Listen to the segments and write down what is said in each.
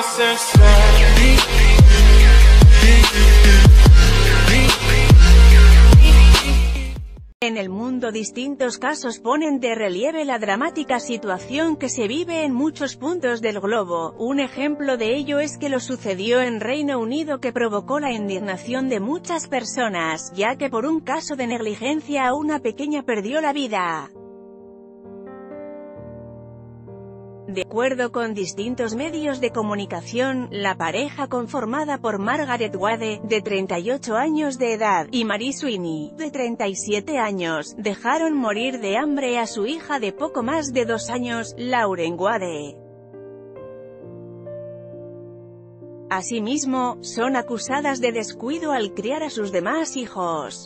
En el mundo distintos casos ponen de relieve la dramática situación que se vive en muchos puntos del globo. Un ejemplo de ello es que lo sucedió en Reino Unido, que provocó la indignación de muchas personas, ya que por un caso de negligencia una pequeña perdió la vida. De acuerdo con distintos medios de comunicación, la pareja conformada por Margaret Wade, de 38 años de edad, y Mary Sweeney, de 37 años, dejaron morir de hambre a su hija de poco más de 2 años, Lauren Wade. Asimismo, son acusadas de descuido al criar a sus demás hijos.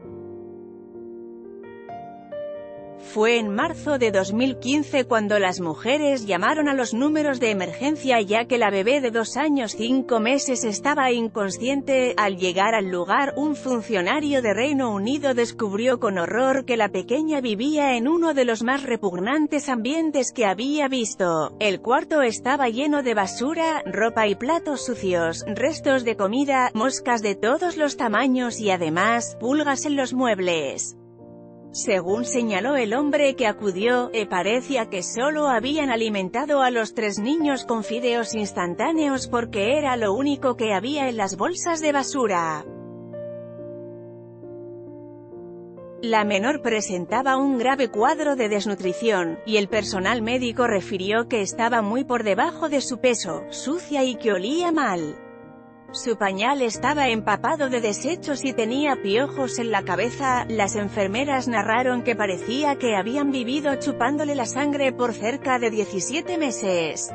Fue en marzo de 2015 cuando las mujeres llamaron a los números de emergencia, ya que la bebé de 2 años 5 meses estaba inconsciente. Al llegar al lugar, un funcionario de Reino Unido descubrió con horror que la pequeña vivía en uno de los más repugnantes ambientes que había visto. El cuarto estaba lleno de basura, ropa y platos sucios, restos de comida, moscas de todos los tamaños y además, pulgas en los muebles. Según señaló el hombre que acudió, parecía que solo habían alimentado a los 3 niños con fideos instantáneos porque era lo único que había en las bolsas de basura. La menor presentaba un grave cuadro de desnutrición, y el personal médico refirió que estaba muy por debajo de su peso, sucia y que olía mal. Su pañal estaba empapado de desechos y tenía piojos en la cabeza. Las enfermeras narraron que parecía que habían vivido chupándole la sangre por cerca de 17 meses.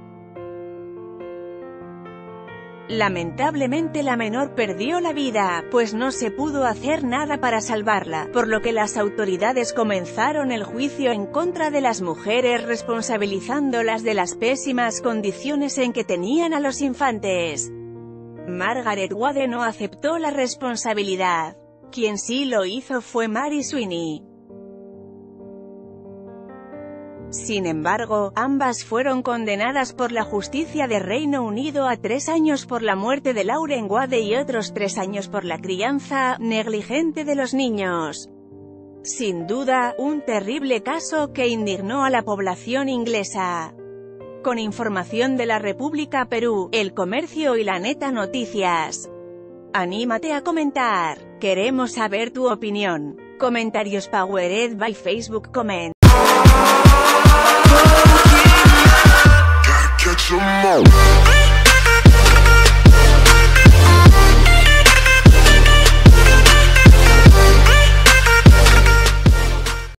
Lamentablemente la menor perdió la vida, pues no se pudo hacer nada para salvarla, por lo que las autoridades comenzaron el juicio en contra de las mujeres, responsabilizándolas de las pésimas condiciones en que tenían a los infantes. Margaret Wade no aceptó la responsabilidad. Quien sí lo hizo fue Mary Sweeney. Sin embargo, ambas fueron condenadas por la justicia de Reino Unido a 3 años por la muerte de Lauren Wade y otros 3 años por la crianza negligente de los niños. Sin duda, un terrible caso que indignó a la población inglesa. Con información de la República Perú, El Comercio y La Neta Noticias. Anímate a comentar. Queremos saber tu opinión. Comentarios powered by Facebook Comment.